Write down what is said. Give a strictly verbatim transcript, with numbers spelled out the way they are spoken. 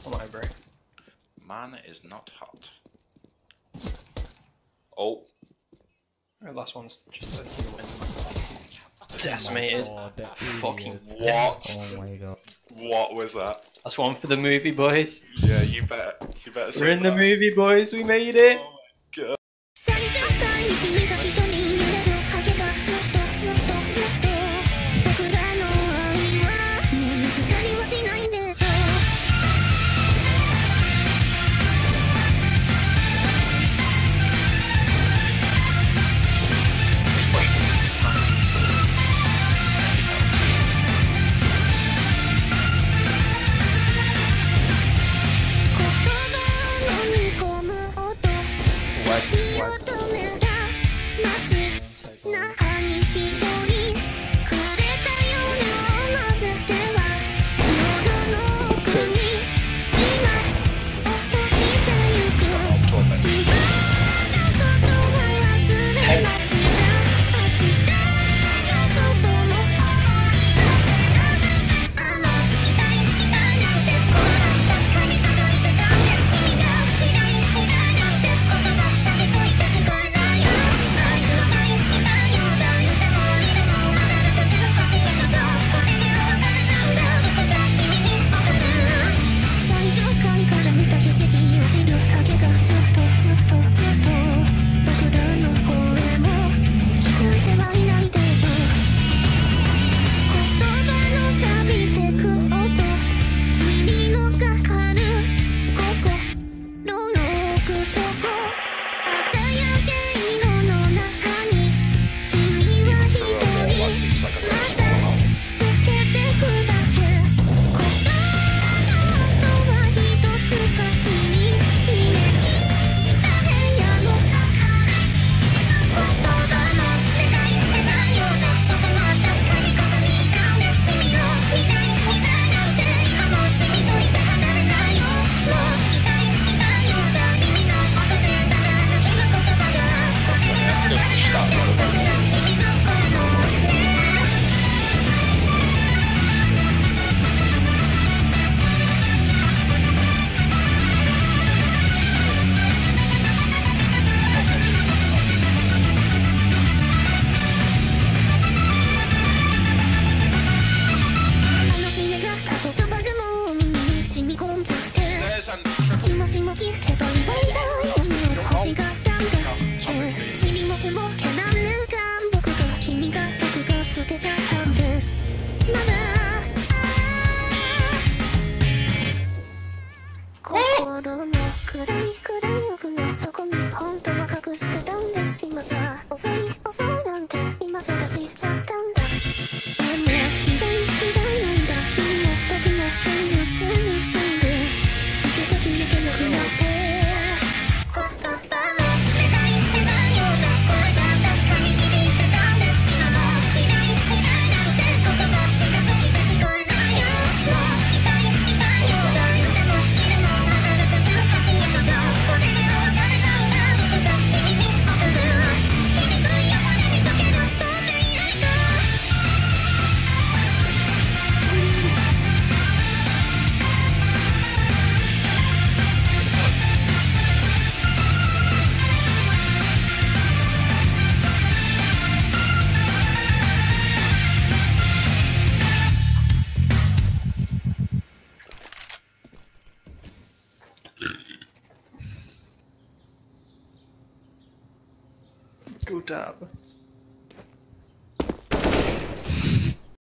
Come on, bro. Man is not hot. Oh. The last one's just a human. Decimated. Oh, that Fucking idiot. What? Oh my god. What was that? That's one for the movie, boys. Yeah, you better. You better. We're say in the that. movie, boys. We made it. Oh my god. 最上階に君が一人揺れる影がずっとずっとずっと僕らの愛はもう見つかりはしないんでしょう 中に一人くれたような混ぜては喉の奥に今落としてゆく昨日のことは忘れました明日のこともあの痛い痛いなんて声確かに届いてたんです君が嫌い嫌いなんて言葉錆びついて聞こえないよ 気持ちも聞けばいばいばい思い欲しがったんだっけ塵も積もって何年間僕が君が僕が捨てちゃったんですまだ心の暗い暗い奥の底に本当は隠してたんです今じゃ遅い遅いなんて今さら知っちゃったんだでも嫌い嫌いなんだ君も僕も全部全部全部 Good job.